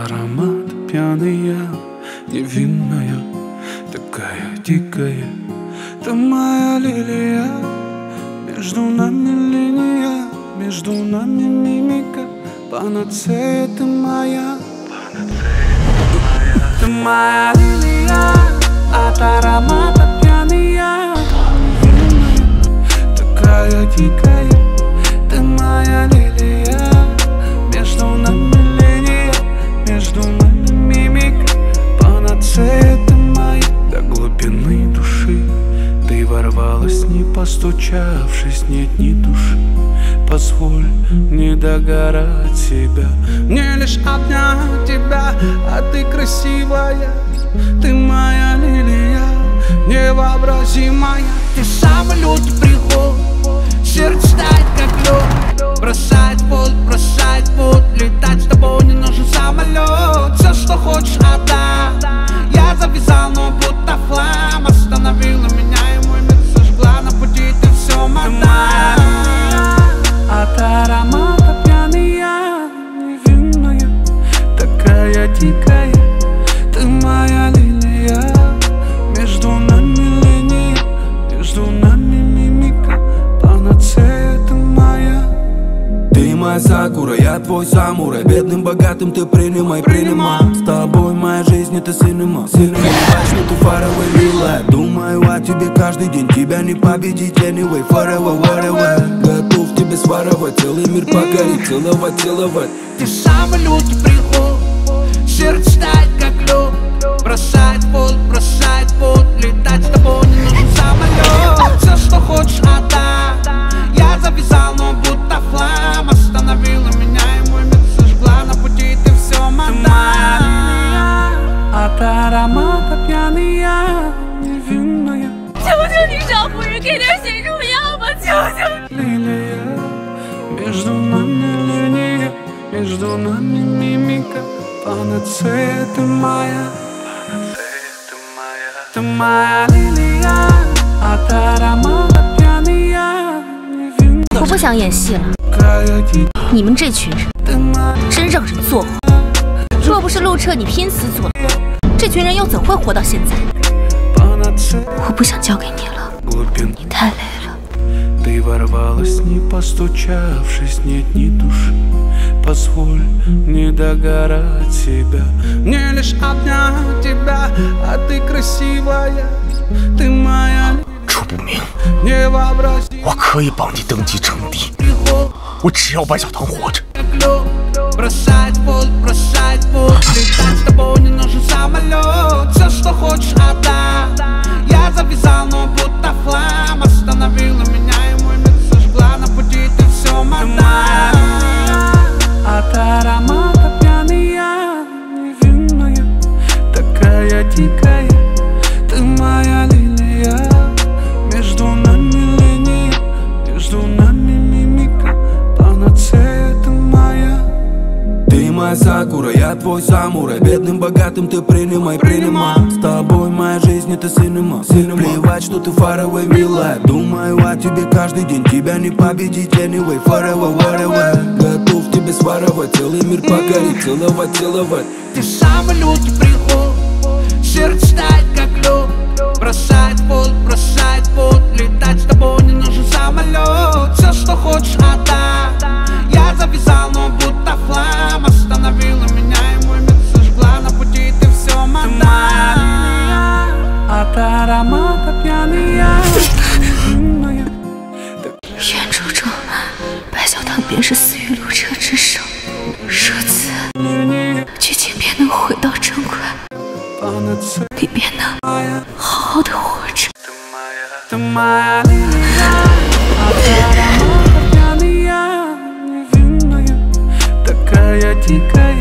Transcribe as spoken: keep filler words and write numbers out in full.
аромат пьяная, невинная, такая дикая. Ты моя лилия, между нами линия, между нами мимика, панацея ты моя. Ты моя лилия, от аромата пьяная, невинная, такая дикая. Ты моя лилия, между нами линия, между нами мимика, панацея ты моя. До глубины души ты ворвалась, не постучавшись, нет ни души. Позволь не догорать себя, мне лишь обнять тебя, а ты красивая. Ты моя лилия, невообразимая. Ты самый лютый приход, сердце тает как лед. Бросать путь, бросать путь, летать с тобой не нужен самолет. Все, что хочешь, отдай. Я завязал, но будто флам остановила меня, и мой мир сожгла. На пути ты все моя. От аромата пьяная, невинная, такая дикая. Ты моя лилия, между нами линия, между нами мимика, панацея ты моя. Ты моя сакура, я твой самурай. Бедным, богатым ты принимай, принимай. С тобой моя жизнь это синема. Синема, что ты faraway, real life. Думаю о тебе каждый день, тебя не победить anyway. Forever, whatever. Готов тебе своровать, целый мир покорить, целовать, целовать. Ты самый лютый приход, сердце тает как лед. Бросать путь, бросать путь, летать с тобой не нужен самолет. Все, что хочешь, отдай. Я завязал, но будто флам остановила меня, и мой мир сожгла. На пути ты все моя. От аромата пьяная, невинная. 求求你少夫人给点血中药吧，求求！ Лилия, между нами линия, между нами мимика, панацея ты моя. Ты моя лилия, от аромата пьяная, невинная. 我不想演戏了，你们这群人真让人作呕。若不是陆彻你拼死阻拦，这群人又怎会活到现在？我不想交给你了，你太累了。 Ты ворвалась, не постучавшись, нет ни души. Позволь не догорать себя, мне лишь обнять тебя, а ты красивая. Ты моя 楚不明， невообразимая. 我可以帮你登基称帝，我只要白小棠活着。 Бросать путь, бросать путь, летать с тобой не нужен самолет. Все, что хочешь, отдай. Я завязал, но будто флам остановила меня, и мой мир сожгла. На пути ты все моя. От аромата пьяная, невинная, такая дикая. Ты моя лилия, между нами линия, между нами мимика, панацея ты моя. Ты моя сакура, я твой самурай. Бедным, богатым ты принимай, принимай. С тобой моя жизнь это синема. Плевать, что ты faraway, real life. Думаю о тебе каждый день, тебя не победить anyway. Forever, whatever. Готов тебе своровать, целый мир покорить, целовать, целовать. Ты самый лютый приход, сердце тает как лед. Бросать путь, бросать путь, летать с тобой не нужен самолет. Все, что хочешь, отдай. Я завязал, но будто флам остановила меня, и мой мир сожгла. На пути ты все моя. От аромата пьяная, невинная. 愿主中，白小棠便是死于陆彻之手，如此剧情便能回到正轨，你便能好好的活着。 Ты моя лилия, от аромата пьяная, невинная, такая дикая.